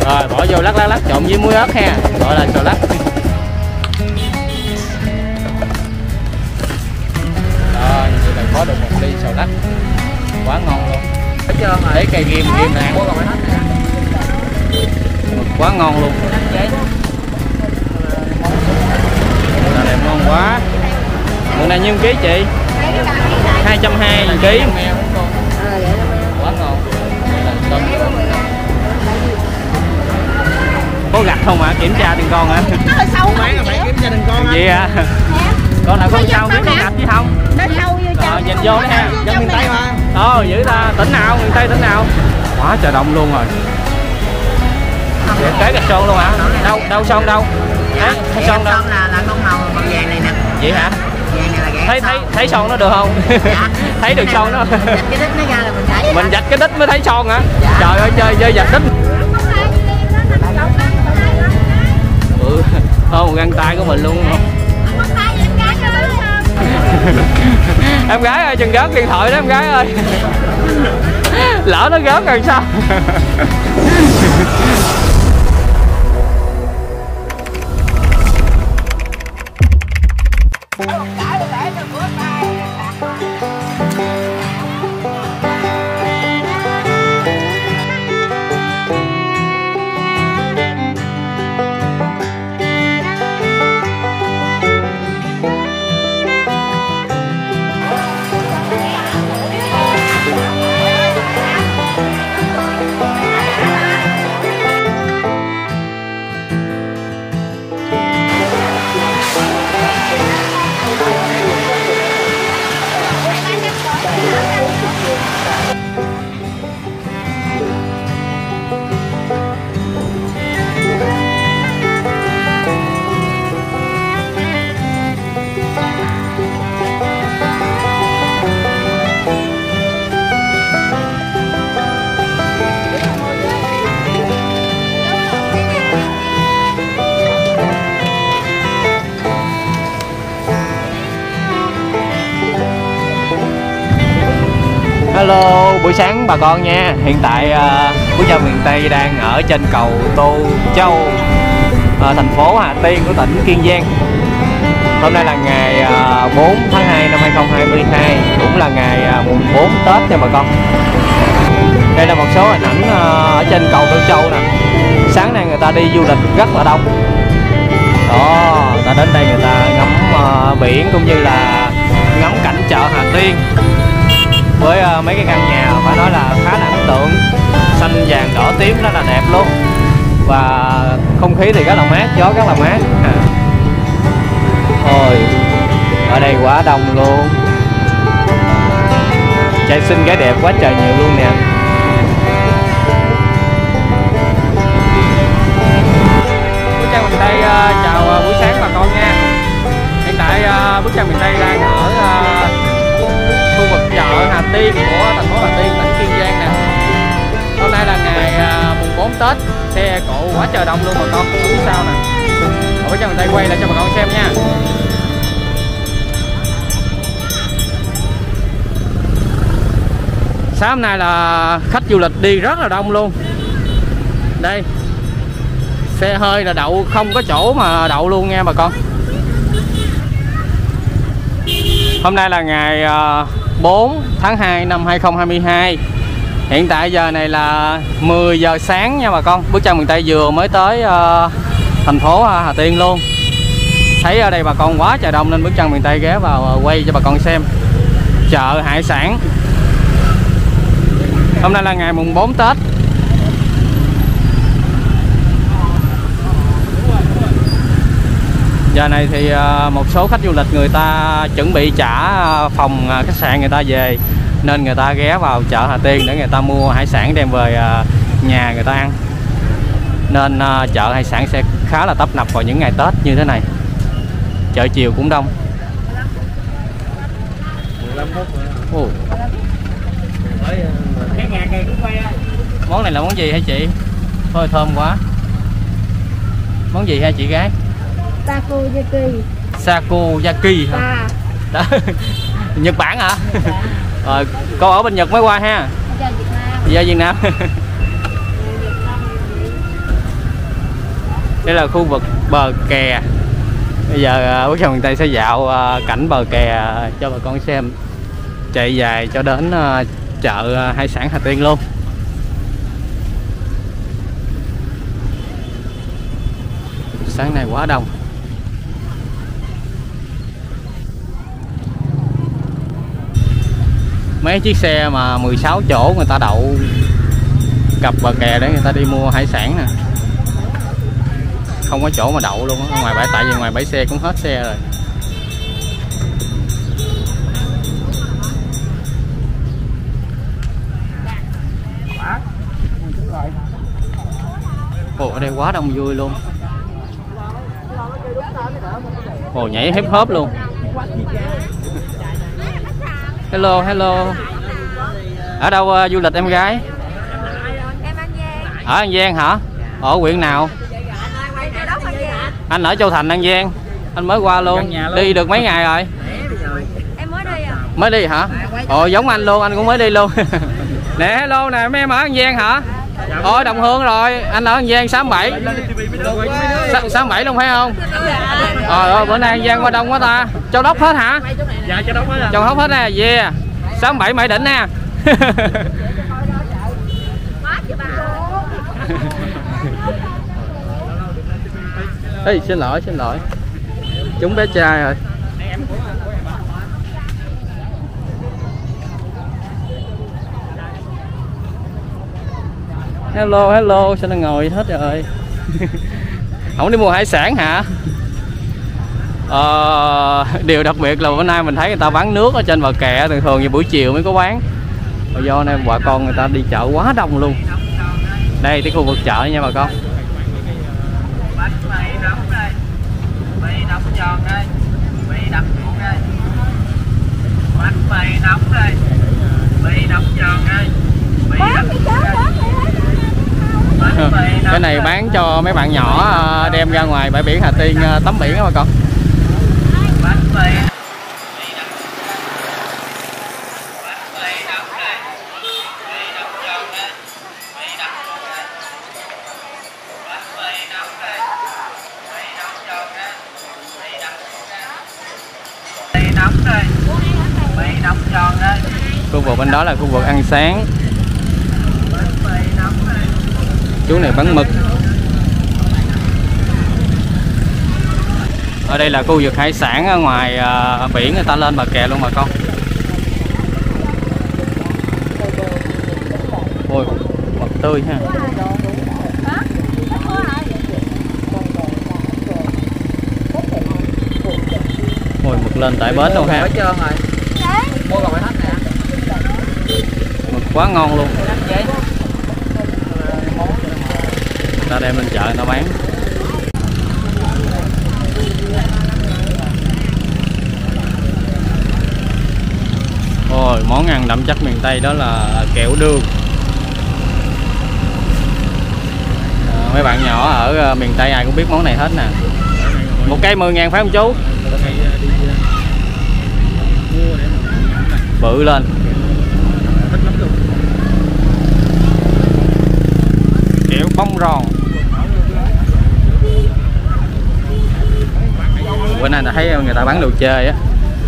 Rồi bỏ vô lắc trộn với muối ớt ha, gọi là xào lắc. Rồi vậy là có được một ly xào lắc quá ngon luôn. Lấy cây ghim nè, quá ngon luôn. Là đẹp ngon quá. Món này nhiêu ký chị? 220 ký. Quá ngon. Có gạch không ạ? Kiểm tra từng con hả? Sâu bán là phải kiểm tra từng con. Gì à? Con nào con sâu kiếm con gạch chứ không? Nó sâu vô trong. Nhìn vô nha. Dân miền Tây mà. Dữ ta. Tỉnh nào? Miền Tây tỉnh nào? Quá trời đông luôn rồi. Kế gạch sơn luôn hả? Đâu sơn đâu? Thấy sơn đâu? Là con màu vàng này nè. Vậy hả? Thấy son nó được không? Dạ. Thấy được son nó. Dạch cái đít nó ra là mình thấy. Mình dạch cái đít mới thấy son hả? Dạ. Trời ơi chơi dạch đít. Một găng tay của mình luôn không? Em gái ơi, chừng gớt điện thoại đó em gái ơi. Lỡ nó gớt rồi sao? Hello, buổi sáng bà con nha. Hiện tại Bước Chân Miền Tây đang ở trên cầu Tô Châu, thành phố Hà Tiên của tỉnh Kiên Giang. Hôm nay là ngày 4 tháng 2 năm 2022, cũng là ngày mùng 4 Tết nha bà con. Đây là một số hình ảnh ở trên cầu Tô Châu nè. Sáng nay người ta đi du lịch rất là đông. Đó, người ta đến đây người ta ngắm biển cũng như là ngắm cảnh chợ Hà Tiên. Với mấy cái căn nhà phải nói là khá là ấn tượng, xanh vàng đỏ tím rất là đẹp luôn, và không khí thì rất là mát, gió rất là mát. Ôi, ở đây quá đông luôn, trai xinh gái đẹp quá trời nhiều luôn nè. Bước Chân Miền Tây chào buổi sáng bà con nha. Hiện tại Bước Chân Miền Tây đang ở khu vực chợ Hà Tiên của thành phố Hà Tiên, tỉnh Kiên Giang nè. Hôm nay là ngày mùng 4 Tết, xe cộ quá trời đông luôn bà con, không biết sao nè. Bước Chân Miền Tây quay lại cho bà con xem nha. Sáng hôm nay là khách du lịch đi rất là đông luôn. Đây, xe hơi là đậu không có chỗ mà đậu luôn nha bà con. Hôm nay là ngày 4 tháng 2 năm 2022. Hiện tại giờ này là 10 giờ sáng nha bà con. Bước Chân Miền Tây vừa mới tới thành phố Hà Tiên luôn. Thấy ở đây bà con quá trời đông nên Bước Chân Miền Tây ghé vào quay cho bà con xem chợ hải sản. Hôm nay là ngày mùng 4 Tết. Giờ này thì một số khách du lịch người ta chuẩn bị trả phòng khách sạn người ta về, nên người ta ghé vào chợ Hà Tiên để người ta mua hải sản đem về nhà người ta ăn. Nên chợ hải sản sẽ khá là tấp nập vào những ngày Tết như thế này. Chợ chiều cũng đông. 15 phút rồi. Món này là món gì hả chị? Thôi thơm quá. Món gì hả chị gái? Takoyaki. Takoyaki hả? Đó. Nhật Bản hả? Rồi, cô ở bên Nhật mới qua ha. Dạ Việt Nam. Đây là khu vực bờ kè. Bây giờ Quốc Gia Miền Tây sẽ dạo cảnh bờ kè cho bà con xem, chạy dài cho đến chợ hải sản Hà Tiên luôn. Sáng nay quá đông. Mấy chiếc xe mà 16 chỗ người ta đậu cặp bờ kè để người ta đi mua hải sản nè. Không có chỗ mà đậu luôn á, ngoài bãi, tại vì ngoài bãi xe cũng hết xe rồi. Ồ, ở đây quá đông vui luôn. Ồ, nhảy hip hop luôn. Hello, hello. Ở đâu du lịch em gái? Em An Giang. Ở An Giang hả? Ở huyện nào? Anh ở Châu Thành, An Giang. Anh mới qua luôn. Đi được mấy ngày rồi? Em mới đi à? Mới đi hả? Ồ, giống anh luôn, anh cũng mới đi luôn. Nè, hello nè, mấy em ở An Giang hả? Ôi, Đồng Hương rồi, anh ở An Giang 67. 67 luôn phải không? Ơi, bữa nay An Giang qua đông quá ta. Châu Đốc hết hả? Dạ Châu Đốc hết rồi. Châu Đốc hết nè, yeah. 67 Mỹ Đỉnh nè. Ê, xin lỗi. Chúng bé trai rồi. Hello, sao nó ngồi hết rồi? Không đi mua hải sản hả? Điều đặc biệt là bữa nay mình thấy người ta bán nước ở trên bờ kè, thường như buổi chiều mới có bán. Do nên bà con người ta đi chợ quá đông luôn. Đây cái khu vực chợ nha bà con. Cái này bán cho mấy bạn nhỏ đem ra ngoài bãi biển Hà Tiên tắm biển đó bà con. Khu vực bên đó là khu vực ăn sáng. Chú này bán mực. Ở đây là khu vực hải sản ở ngoài biển, người ta lên bờ kè luôn bà con. Ôi, mực tươi ha. Ôi, mực lên tại bến luôn ha. Mực quá ngon luôn. Ta đem lên chợ người ta bán. Ôi, món ăn đậm chất miền Tây đó là kẹo đường. Mấy bạn nhỏ ở miền Tây ai cũng biết món này hết nè. Một cây 10.000 phải không chú? Bự lên. Kẹo bông ròn. Bữa nay ta thấy người ta bán đồ chơi á.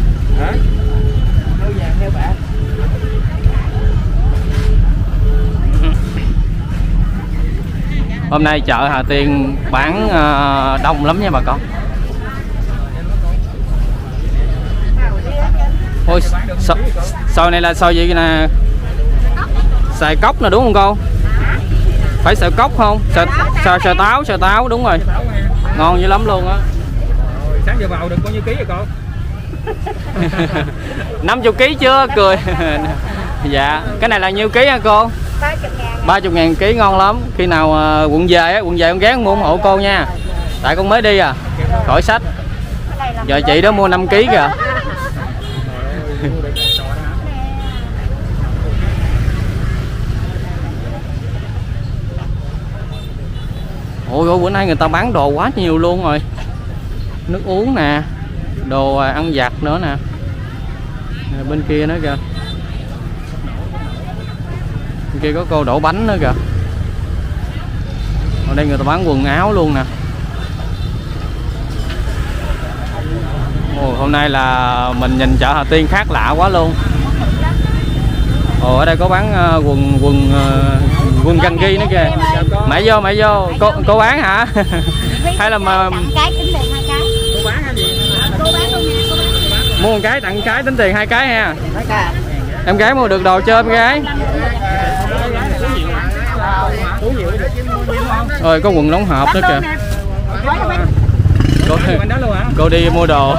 Hôm nay chợ Hà Tiên bán đông lắm nha bà con. Ôi, xôi này là xôi gì nè? Xài cốc nè đúng không cô? Phải xài cốc không? Xài táo đúng rồi. Ngon dữ lắm luôn á. Sáng giờ vào được bao nhiêu ký vậy cô? 50 kg chưa? Cười. Dạ, cái này là nhiêu ký hả cô? 30.000 ký, ngon lắm. Khi nào quận về con ghé mua ủng hộ cô nha. Tại con mới đi à, khỏi sách. Giờ chị đó mua 5 kg kìa. Ôi bữa nay người ta bán đồ quá nhiều luôn rồi. Nước uống nè, đồ ăn vặt nữa nè. Bên kia nữa kìa. Bên kia có cô đổ bánh nữa kìa. Ở đây người ta bán quần áo luôn nè. Hôm nay là mình nhìn chợ Hà Tiên khác lạ quá luôn. Ở đây có bán quần găng ghi nữa kìa. Mày vô, cô bán hả? Hay là mà mua một cái tặng cái tính tiền 2 cái ha. Em gái mua được đồ chưa em gái? Ôi có quần đóng hộp nữa kìa. Cô đi mua đồ.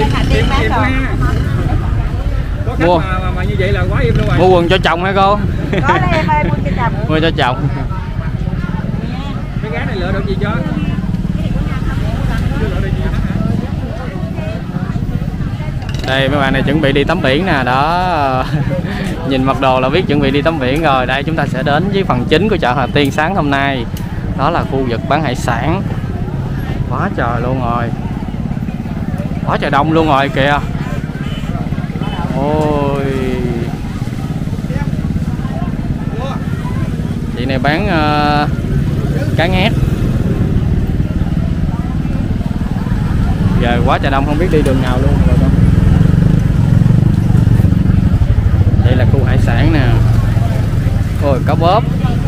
Mua mà như vậy là quá im luôn rồi. Mua quần cho chồng hả cô? Có đây em ơi, mua cho chồng. Mua cho chồng. Cái gái này lựa được gì cho? Đây mấy bạn này chuẩn bị đi tắm biển nè đó. Nhìn mặc đồ là biết chuẩn bị đi tắm biển rồi. Đây chúng ta sẽ đến với phần chính của chợ Hà Tiên sáng hôm nay. Đó là khu vực bán hải sản. Quá trời luôn rồi. Quá trời đông luôn rồi kìa. Ôi. Chị này bán cá ngát. Giờ quá trời đông không biết đi đường nào luôn rồi đâu. Đây là khu hải sản nè. Ôi cá bóp.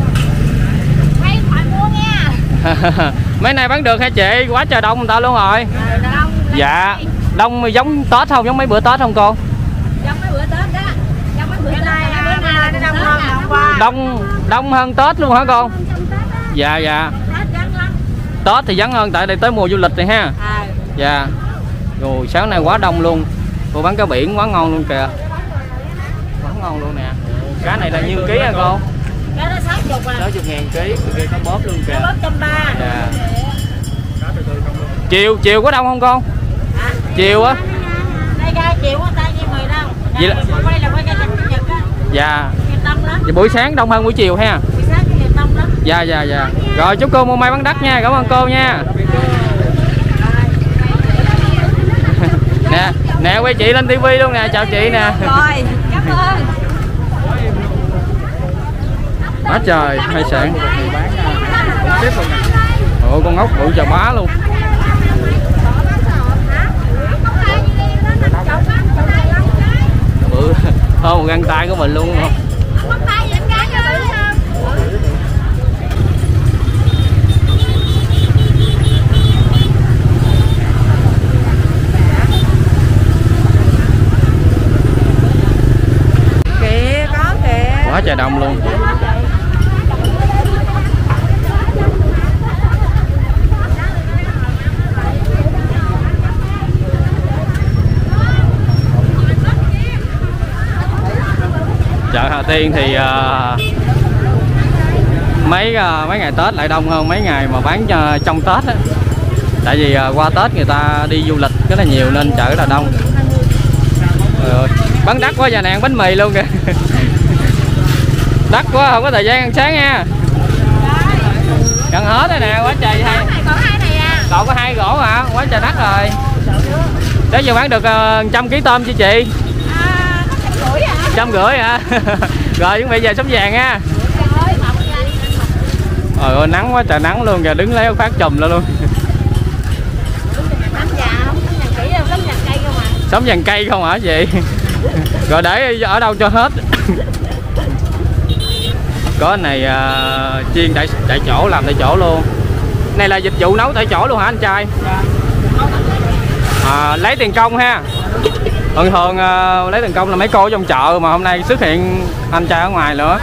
Mấy này bán được hả chị? Quá trời đông người ta luôn rồi. Dạ. Đông giống Tết không? Giống mấy bữa Tết không cô? Giống mấy bữa Tết đó. Giống mấy bữa nay nó đông hơn hôm qua. Đông hơn Tết luôn hả cô? Dạ dạ. Tết thì vắng hơn tại đây tới mùa du lịch này ha. Dạ. Rồi sáng nay quá đông luôn. Cô bán cá biển quá ngon luôn kìa. Quá ngon luôn nè. Cá này là nhiêu ký hả cô? Cá đó 60 à. 60.000 ký, kia có bóp luôn kìa. Bóp 130. Dạ. Chiều có đông không con? Chiều á. Đây ra chiều á tay như người đâu. Vậy là quay là quay cái Nhật á. dạ. Đông lắm. Vậy buổi sáng đông hơn buổi chiều ha. Buổi sáng thì đông lắm. Dạ dạ dạ. Rồi chúc cô mua may bán đắt nha, cảm ơn cô nha. Nè quay chị lên tivi luôn nè, chào chị nè. Rồi, cảm ơn. Quá trời hải sản. Ồ con ngốc bự chà bá luôn. Bự hơn một găng tay của mình luôn không? Kìa, có kìa. Quá trời đông luôn. Chợ Hà Tiên thì mấy ngày Tết lại đông hơn mấy ngày mà bán trong Tết á. Tại vì qua Tết người ta đi du lịch rất là nhiều nên chợ rất là đông. Bán đắt quá, giờ này ăn bánh mì luôn kìa. Đắt quá không có thời gian ăn sáng nha. Gần hết rồi nè, quá trời hay. Còn có 2 gỗ hả? Quá trời đắt rồi. Đó giờ bán được 100 kg tôm chưa chị? 150 hả? Rồi chuẩn bị về sắm vàng nha. Trời ơi nắng quá trời nắng luôn kìa, đứng lấy phát chùm lên luôn. Sắm vàng cây không hả chị? Rồi để ở đâu cho hết. Có cái này chiên tại chỗ, làm tại chỗ luôn. Này là dịch vụ nấu tại chỗ luôn hả anh trai? Lấy tiền công ha. Thường lấy tiền công là mấy cô trong chợ, mà hôm nay xuất hiện anh trai ở ngoài nữa.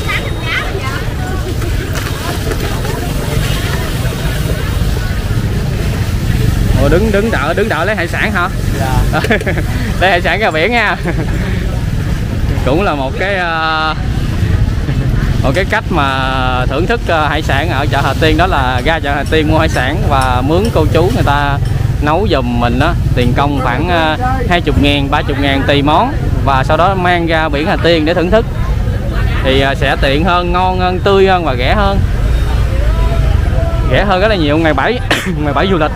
Ồ, đứng đợi lấy hải sản hả? Dạ. Lấy hải sản ra biển nha. Cũng là một cái cách mà thưởng thức hải sản ở chợ Hà Tiên, đó là ra chợ Hà Tiên mua hải sản và mướn cô chú người ta nấu giùm mình đó, tiền công khoảng 20.000, 30.000 tùy món, và sau đó mang ra biển Hà Tiên để thưởng thức thì sẽ tiện hơn, ngon hơn, tươi hơn và rẻ hơn rất là nhiều. Ngày 7 ngày 7 du lịch.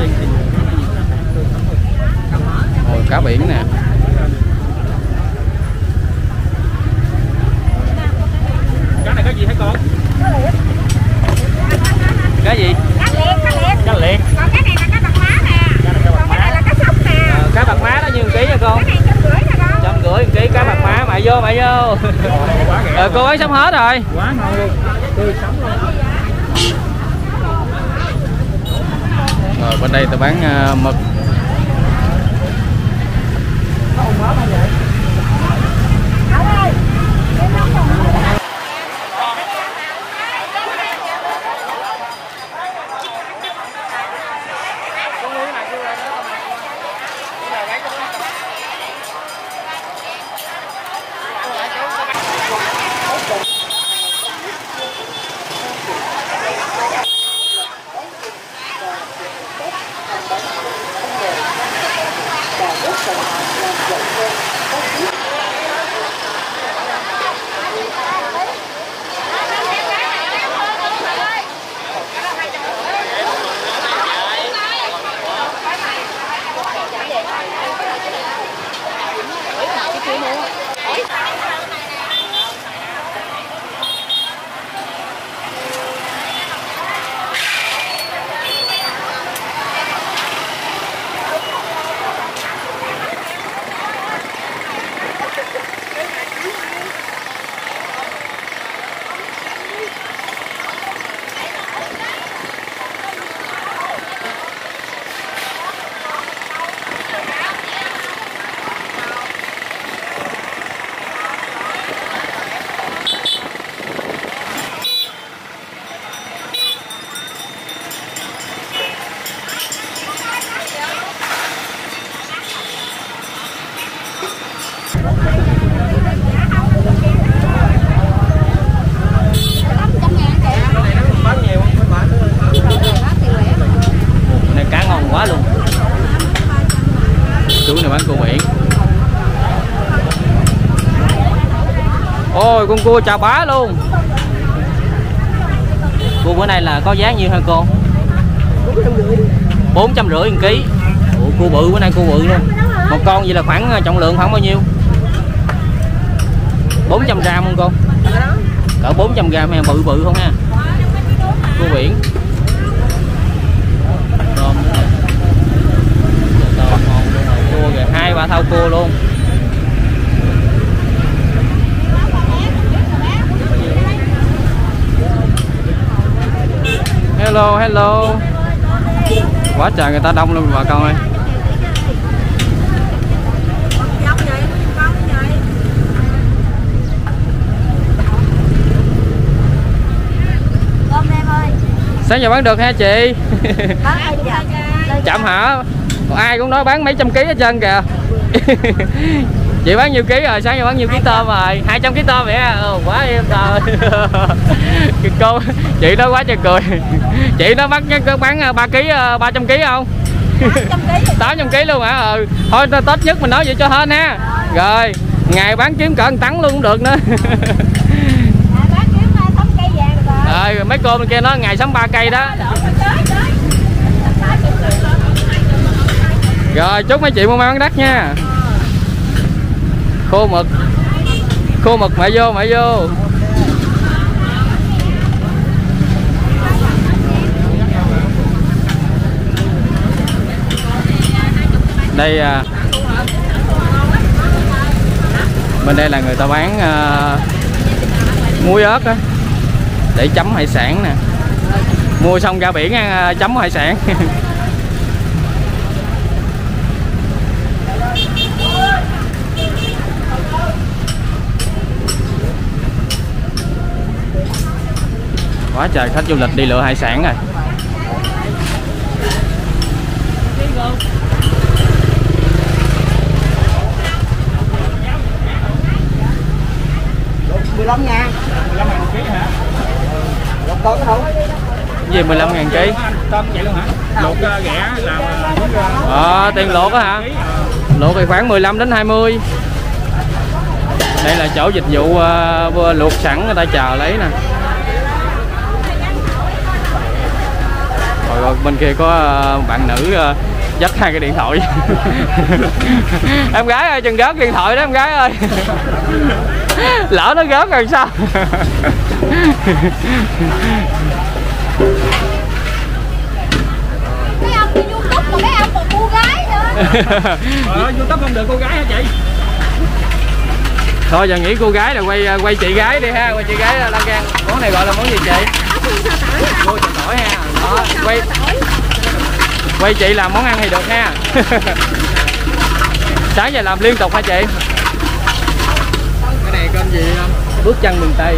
Ôi, cá biển nè. Cá này có gì hả con? Cá gì? Cá liệt. Cá liệt. Còn cái này là cá bạc má nè. Còn cái này là cá sông nè. Cá mới sắm hết rồi. Quá ngon luôn, tươi sống luôn. Rồi bên đây tôi bán mực. Cá ngon quá luôn. Chú này bán cua biển. Ôi con cua chà bá luôn. Cua bữa nay là có giá nhiêu hả cô? 450 1 ký. Ủa, cua bự bữa nay cua bự luôn. Một con vậy là khoảng trọng lượng khoảng bao nhiêu? 400 g không cô? Cỡ 400 g hay bự bự không ha? Cua biển. Cua kìa, 2-3 thau cua luôn. Hello hello. Quá trời người ta đông luôn bà con ơi. Sáng giờ bán được ha chị? Chậm hả? Ai cũng nói bán mấy trăm ký hết trơn kìa. Chị bán nhiêu ký rồi? Sáng giờ bán nhiêu ký tôm rồi? 200 ký tôm vậy à? Quá em trời. Cô chị nói quá trời cười. Chị nó bán 3 ký 300 ký không? 800 ký luôn hả? Thôi tốt nhất mình nói vậy cho hên ha. Rồi ngày bán kiếm cỡ 1 tấn luôn cũng được nữa. Mấy cô bên kia nói ngày sắm 3 cây đó. Rồi chúc mấy chị mua may bán đắt nha. Khô mực mẹ vô. Đây bên đây là người ta bán muối ớt á, để chấm hải sản nè. Mua xong ra biển ăn, chấm hải sản. Quá trời khách du lịch đi lựa hải sản rồi. $15.000 ký hả? Lột tôm không? Gì 15.000 ký? Tôm vậy luôn hả? Lột ghẹ làm tiền lột á hả? Lột thì khoảng 15 đến 20. Đây là chỗ dịch vụ luộc sẵn, người ta chờ lấy nè. Rồi bên kia có bạn nữ dắt 2 cái điện thoại. Em gái ơi, chừng rớt điện thoại đó em gái ơi. Lỡ nó rớt rồi sao? Mấy ông đi YouTube mà mấy ông còn cô gái nữa. YouTube không được cô gái hả chị? Thôi giờ nghĩ cô gái là quay chị gái đi ha, quay chị gái Lan Giang. Món này gọi là món gì chị? Cua sò tỏi ha. Đó, quay chị làm món ăn thì được ha. Sáng giờ làm liên tục hả chị? Cái này cơm gì không? Bước chân miền Tây.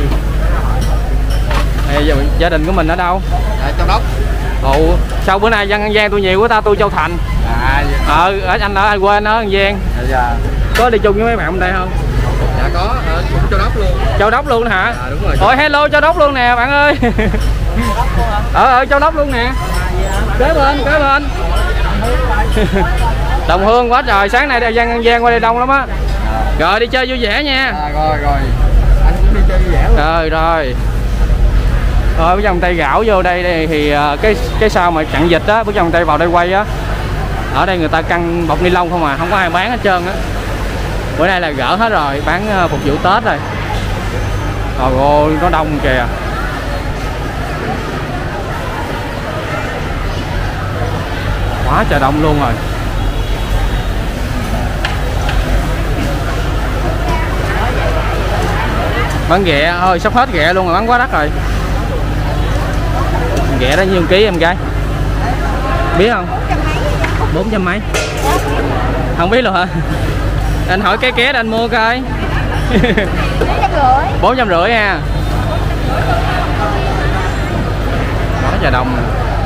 Giờ gia đình của mình ở đâu? Dạ, Châu Đốc. Ồ, sao bữa nay dân An Giang tôi nhiều quá ta, tôi Châu Thành. Anh ở ai quên ở An Giang. Dạ. Có đi chung với mấy bạn bên đây không? Dạ có, cũng Châu Đốc luôn. Châu Đốc luôn hả? Dạ đúng rồi. Ôi hello Châu Đốc luôn nè bạn ơi. Ở Châu Đốc luôn nè. Kế bên. Đồng Hương quá trời, sáng nay dân An Giang qua đây đông lắm á. Rồi đi chơi vui vẻ nha. Rồi. Anh cũng đi chơi vui vẻ luôn. Rồi. Bước dòng tay gạo vô đây thì cái sao mà chặn dịch á, bước dòng tay vào đây quay á. Ở đây người ta căng bọc ni lông không à, không có ai bán hết trơn á. Bữa nay là gỡ hết rồi, bán phục vụ Tết rồi. Trời ơi, nó đông kìa. Quá trời đông luôn rồi. Bán ghẹ thôi, sắp hết ghẹ luôn rồi, bán quá đắt rồi. Ghẹ đó nhiêu ký em gái? Biết không? 400 mấy. Không biết luôn hả? Anh hỏi cái ké anh mua coi. 450 ha. Quá trời đông nè.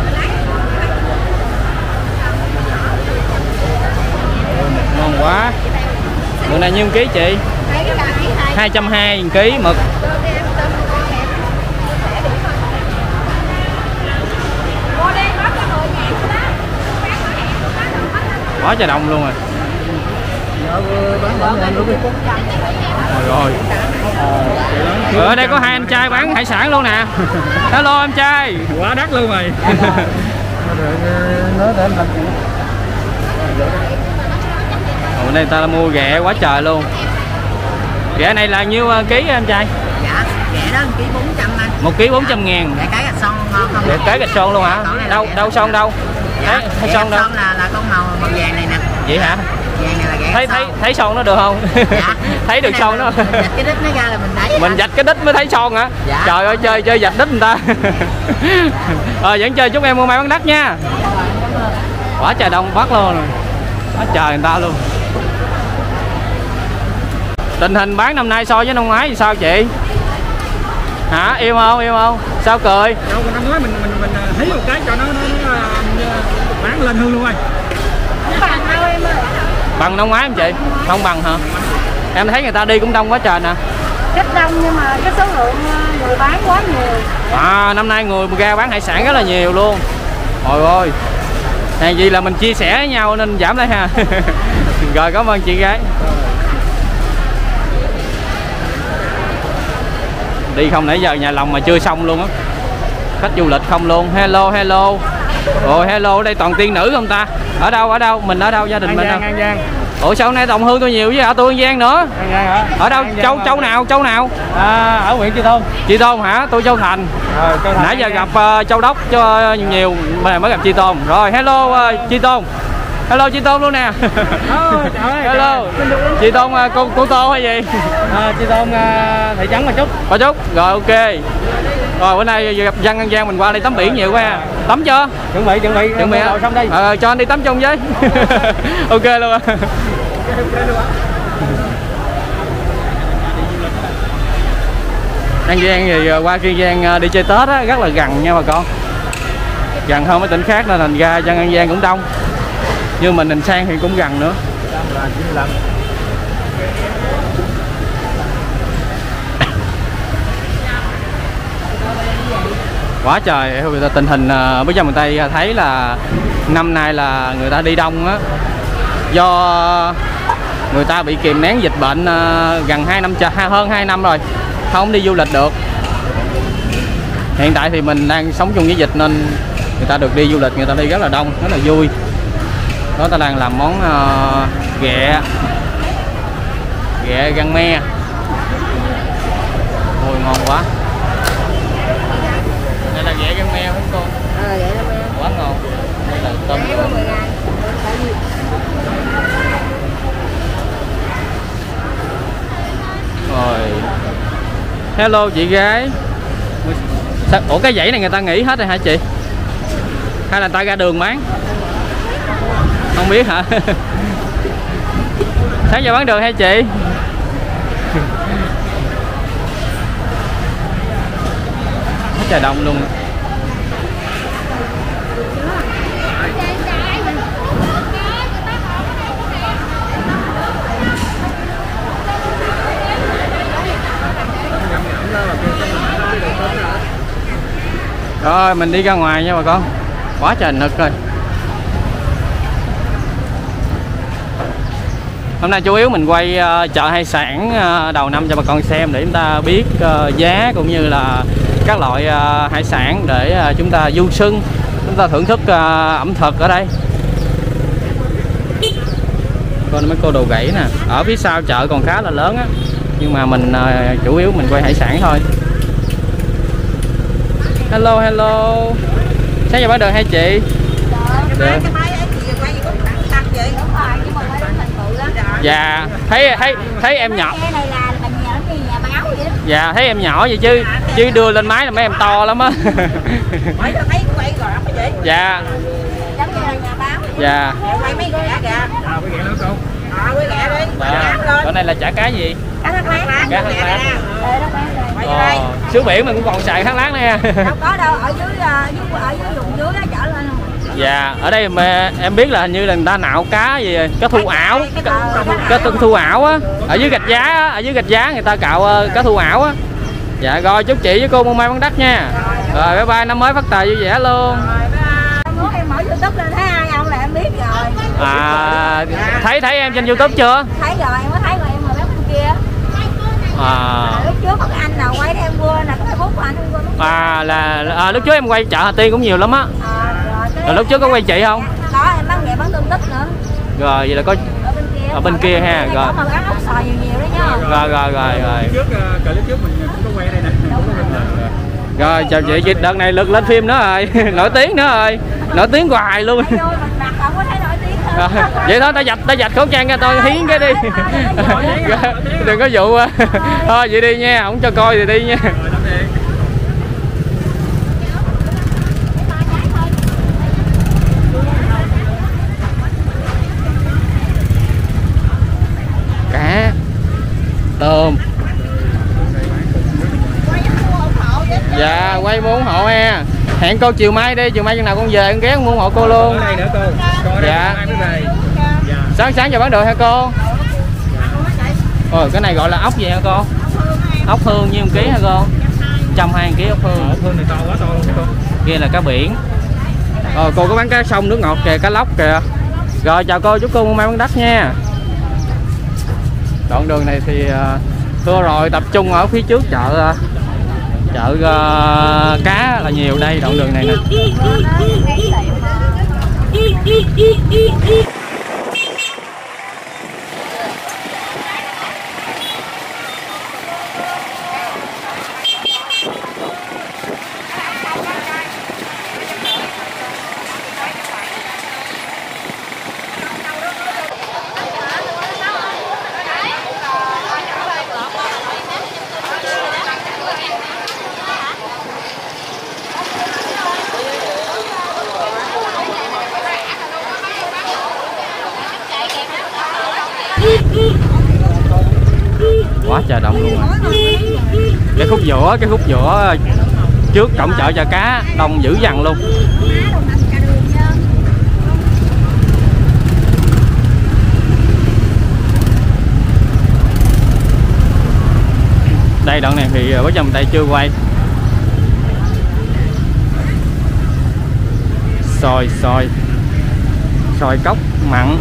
Ngon quá. Bữa nay nhiêu ký chị? 220 ký mực. Quá trời đông luôn rồi. Rồi. Ở đây có hai anh trai bán hải sản luôn nè. Hello em trai. Quá đắt luôn rồi. Ở đây ta mua ghẹ quá trời luôn. Ghẹ này là nhiêu ký em trai? Dạ, ghẹ đó 1 ký 400 anh. 1 ký 400 ngàn. Ghẹ cái gạch son ngon không? Ghẹ cái gạch son luôn hả? Đâu son đâu? Dạ, ghẹ son là con màu vàng này nè. Vậy hả? Vàng này là ghẹ thấy son nó được không? Dạ. Thấy được son nó. Mình vạch cái đít nó ra là mình thấy. Mình vạch cái đít mới thấy son hả? Dạ. Trời ơi chơi vạch đít người ta. Vẫn chơi chúc em mua may bán đắt nha. Quá trời đông bắt luôn rồi. Quá trời người ta luôn. Tình hình bán năm nay so với năm ngoái thì sao chị? Hả? Yêu không? Sao cười? Đâu năm ngoái mình thấy một cái cho nó bán lên hơn luôn rồi. Bằng đâu em ơi? Bằng năm ngoái không chị? Không bằng hả? Em thấy người ta đi cũng đông quá trời nè. Rất đông nhưng mà cái số lượng người bán quá nhiều. Năm nay người ra bán hải sản rất là nhiều luôn. Trời ơi. Hàng gì là mình chia sẻ với nhau nên giảm lại ha. Rồi cảm ơn chị gái. Đi không nãy giờ nhà lòng mà chưa xong luôn á. Khách du lịch không luôn. Hello. Ồ hello, ở đây toàn tiên nữ không ta? Ở đâu? Mình ở đâu? Gia đình mình đâu? An Giang. Ủa sao hôm nay Đồng Hương tôi nhiều với tôi An Giang nữa? An Giang hả? Ở đâu? Châu nào? Ở huyện Chi Tôn hả? Tôi Châu Thành. Châu Thành. Nãy giờ gặp Châu Đốc cho nhiều mới gặp Chi Tôn. Rồi hello Chi Tôn. Hello Chi Tôn luôn nè. Hello. Chi Tôn cô Tô hay gì? Chi Tôn thị trấn Ba Trúc. Rồi ok. Rồi bữa nay gặp dân An Giang mình qua đây tắm biển nhiều quá. Tắm chưa? Chuẩn bị rồi xong đi. Cho anh đi tắm chung với. Ok luôn. An Giang thì qua Kiên Giang đi chơi Tết á, rất là gần nha bà con. Gần hơn mấy tỉnh khác nên thành ra dân An Giang cũng đông. Như mình sang thì cũng gần nữa. Quá trời, tình hình bây giờ miền Tây thấy là năm nay là người ta đi đông á, do người ta bị kìm nén dịch bệnh gần 2 năm hơn 2 năm rồi, không đi du lịch được. Hiện tại thì mình đang sống chung với dịch nên người ta được đi du lịch, người ta đi rất là đông, rất là vui. Đó, ta đang làm món ghẹ gan me. Ôi ngon quá. Đây là ghẹ gan me không con? Ghẹ gan me. Quá ngon. Đây là tôm. Hello chị gái. Ủa cái dãy này người ta nghỉ hết rồi hả chị? Hay là người ta ra đường bán? Không biết hả? Sáng giờ bán đường hay chị? Hết trời đông luôn. Rồi mình đi ra ngoài nha bà con. Quá trời nực rồi. Hôm nay chủ yếu mình quay chợ hải sản đầu năm cho bà con xem để chúng ta biết giá cũng như là các loại hải sản để chúng ta du xuân, chúng ta thưởng thức ẩm thực ở đây. Coi mấy cô đồ gãy nè, ở phía sau chợ còn khá là lớn á, nhưng mà mình chủ yếu mình quay hải sản thôi. Hello hello. Sáng giờ bán đường hay chị? Được. Dạ, thấy em nhỏ. Dạ, thấy em nhỏ vậy chứ đưa lên máy là mấy em to lắm á. Dạ. Dạ. Bữa nay là chả cá gì? Cá thác lát. Xứ biển mình cũng còn xài thác lát nè. Đâu có đâu, ở dưới vùng dưới đó chở lên. Dạ, ở đây mà em biết là hình như là người ta nạo cá gì, cá thu ảo, cá thu ảo á, ở dưới gạch giá người ta cạo cá thu ảo á. Dạ rồi, chúc chị với cô mua may bán đắt nha. Rồi bye bye, năm mới phát tài vui vẻ luôn. Em mở YouTube lên thấy ai ông là em biết rồi. À, thấy em trên YouTube chưa? Thấy rồi, em mới thấy rồi, em mà bên kia. Lúc trước có anh nào quay em quên là có Facebook của anh quên. Lúc trước em quay chợ Hà Tiên cũng nhiều lắm á. Rồi lúc trước có quay chị không? Có, em bán nghề bán tương tích nữa. Rồi vậy là có ở bên kia ha. Rồi. Có mà bán ốc xoài nhiều đó nha. Rồi. Trước clip trước mình cũng có quay đây nè. Rồi chào chị đợt này lượt lên phim nữa rồi. Nổi tiếng nữa rồi. Nổi tiếng hoài luôn. Vậy thôi ta dạch khẩu trang ra tôi hiến cái đi. Đừng có dụ. Thôi vậy đi nha, không cho coi thì đi nha. Cá, tôm. Dạ quay mua ủng hộ ha. Hẹn cô chiều mai đi, chiều mai chừng nào con về con ghé mua ủng hộ cô luôn. Ở đây nữa cô. Dạ. Dạ. Sáng giờ bán được hả cô? Cái này gọi là ốc gì hả cô? Ốc hương nhiêu ký hả cô? 120 kg ốc hương. Ốc hương này to quá to luôn hả cô? Kia là cá biển. Cô có bán cá sông nước ngọt kìa, cá lóc kìa. Rồi chào cô, chúc cô mua may bán đắt nha. Đoạn đường này thì thưa rồi, tập trung ở phía trước chợ cá là nhiều đây, đoạn đường này nè. Quá trời đông luôn rồi. Cái khúc giữa trước cổng chợ Chợ Cá đông dữ dằn luôn. Đây đoạn này thì bố chồng tay chưa quay. Sòi cốc mặn.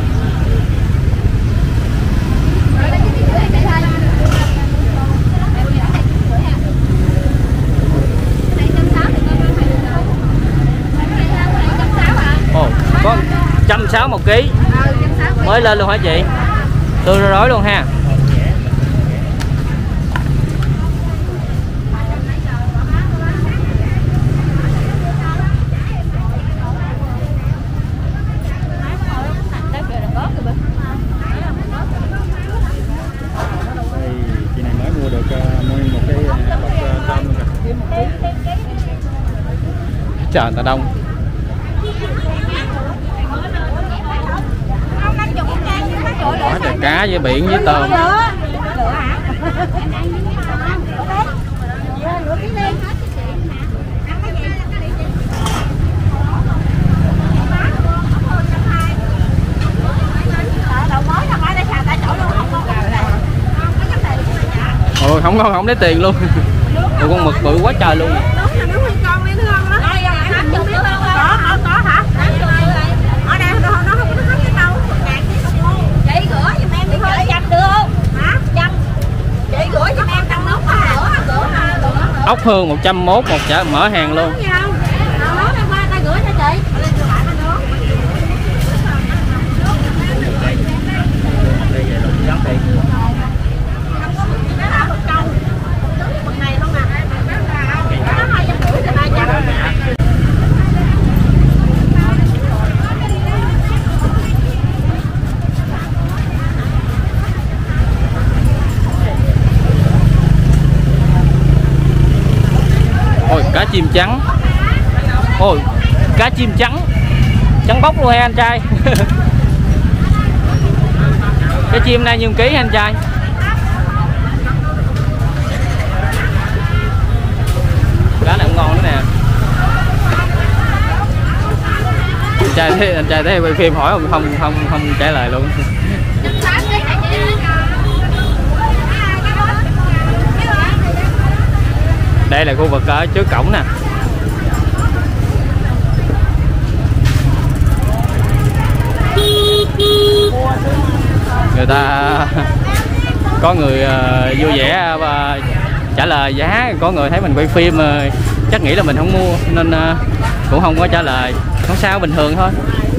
Có 160 một ký. Mới lên luôn hả chị? Tươi rói luôn ha. Chị này mới mua được một cái Trời người ta đông. Quá trời cá với biển với tôm. Ôi không lấy tiền luôn. Ôi, con mực bự quá trời luôn. Ốc hương 101 một chả mở hàng luôn. Ôi cá chim trắng. Ôi cá chim trắng bóc luôn ha anh trai. Cái chim này nhiêu ký anh trai? Cá này cũng ngon nữa nè. Anh trai thấy quay phim hỏi không trả lời luôn. Đây là khu vực ở trước cổng nè. Người ta có người vui vẻ và trả lời giá, có người thấy mình quay phim chắc nghĩ là mình không mua nên cũng không có trả lời. Không sao, bình thường thôi.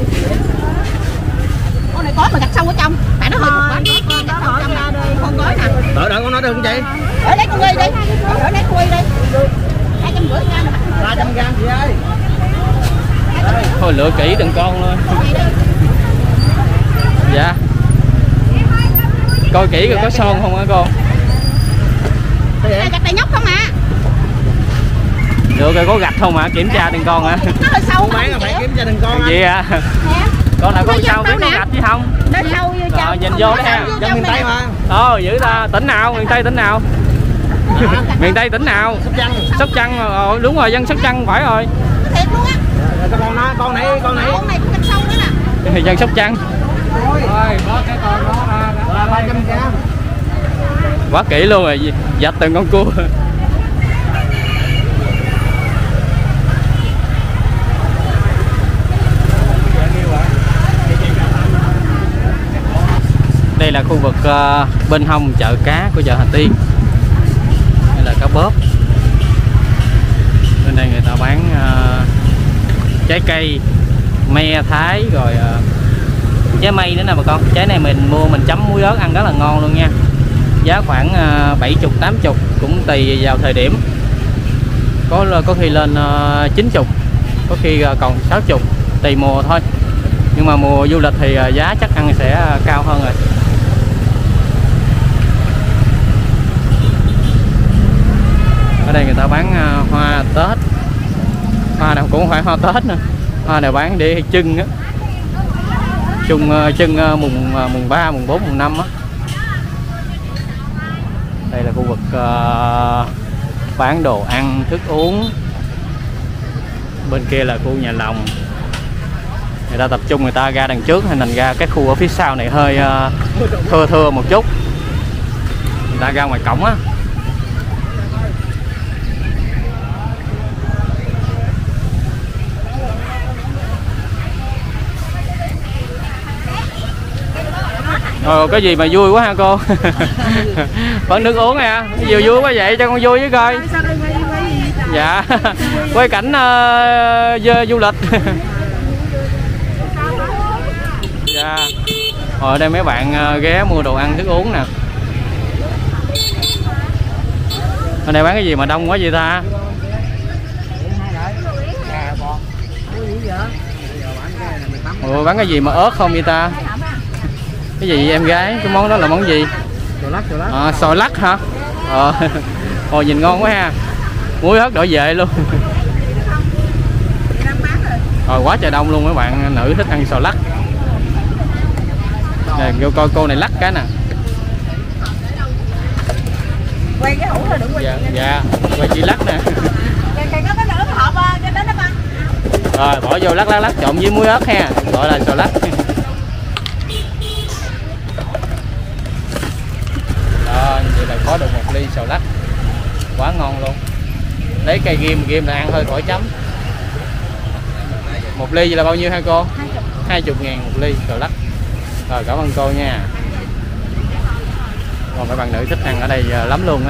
Con này có mà đặt sâu ở trong, tại nó hơi con gói nè. Đợi con nói được không chị? Ở lấy con ghi đi, ở lấy khui đi. 250 gram. 300 gram chị ơi. Thôi lựa kỹ từng con thôi. Dạ. Coi kỹ coi có son không hả con? Gạch này nhóc không à? Được rồi, có gạch không hả? Kiểm tra từng con hả? Nó hơi sâu. Bán là phải kiểm tra từng con. Gì à? Con nào con sao biết có gạch chứ không? Nó sâu vô trong. Rồi nhìn vô đó ha. Dân miền Tây mà. Giữ ta. Tỉnh nào? Miền Tây tỉnh nào? Miền Tây tỉnh nào? Sóc Trăng. Sóc Trăng. Đúng rồi, dân Sóc Trăng phải rồi. Thiệt luôn á. Con này. Con này cũng gạch sâu nữa nè. Dân Sóc Trăng. Rồi, có cái con đó là 300 gram. Quá kỹ luôn rồi, dạch từng con cua. Đây là khu vực bên hông chợ cá của chợ Hà Tiên. Đây là cá bóp. Bên đây người ta bán trái cây, me thái rồi trái mây nữa nè bà con. Trái này mình mua mình chấm muối ớt ăn rất là ngon luôn nha. Giá khoảng 70 80, cũng tùy vào thời điểm. Có khi lên 90, có khi còn 60, tùy mùa thôi. Nhưng mà mùa du lịch thì giá chắc ăn sẽ cao hơn rồi. Ở đây người ta bán hoa Tết. Hoa nào cũng phải hoa Tết nữa. Hoa này bán để trưng á. Trưng mùng 3, mùng 4, mùng 5 á. Đây là khu vực bán đồ ăn, thức uống. Bên kia là khu nhà lòng. Người ta tập trung người ta ra đằng trước nên ra cái khu ở phía sau này hơi thưa một chút. Người ta ra ngoài cổng á. Cái gì mà vui quá ha cô. Vẫn nước uống nè. Cái gì vui quá vậy, cho con vui với coi. Dạ. Quay cảnh du lịch. Dạ. Ở đây mấy bạn ghé mua đồ ăn thức uống nè. Ở đây bán cái gì mà đông quá vậy ta? Bán cái gì mà ớt không vậy ta? Cái gì vậy em gái? Cái món đó là món gì? Xoài lắc hả? Nhìn ngon quá ha. Muối ớt đổi về luôn. Rồi quá trời đông luôn mấy bạn nữ thích ăn xào lắc. Nè, vô coi cô này lắc cái nè. Quay cái hũ rồi đừng quay. Dạ, quay chị lắc nè. Cái có cái nữa hộp cái đó con. Rồi bỏ vô lắc trộn với muối ớt ha, gọi là xào lắc. Đó, như vậy là có được một ly xào lắc quá ngon luôn. Lấy cây ghim là ăn hơi khỏi chấm. Một ly là bao nhiêu hả cô? 20.000 một ly xào lắc. Rồi cảm ơn cô nha. Còn mấy bạn nữ thích ăn ở đây lắm luôn á.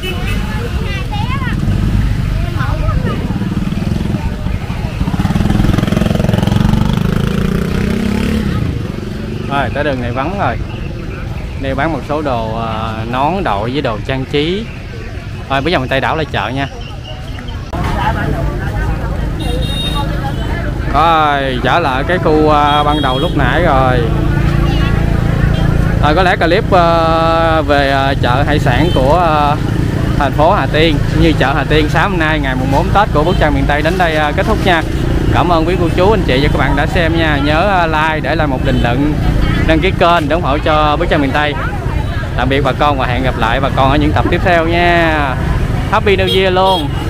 Rồi tới đường này vắng rồi. Đây bán một số đồ nón đội với đồ trang trí. Rồi bây giờ mình Tây đảo lại chợ nha. Rồi trở lại cái khu ban đầu lúc nãy rồi. Có lẽ clip về chợ hải sản của thành phố Hà Tiên như chợ Hà Tiên sáng hôm nay ngày mùng 4 Tết của Bức Tranh Miền Tây đến đây kết thúc nha. Cảm ơn quý cô chú anh chị và các bạn đã xem nha. Nhớ like để lại một bình luận, đăng ký kênh để ủng hộ cho Bức Tranh Miền Tây. Tạm biệt bà con và hẹn gặp lại bà con ở những tập tiếp theo nha. Happy New Year luôn.